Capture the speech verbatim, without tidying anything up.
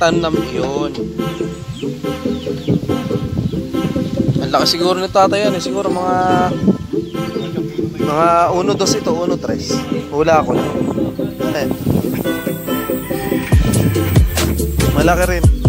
tanam yun. Ang laki siguro ni tatay yan eh. Siguro mga mga uno dos ito, uno tres. Hula ako na. Eh. Malaki rin.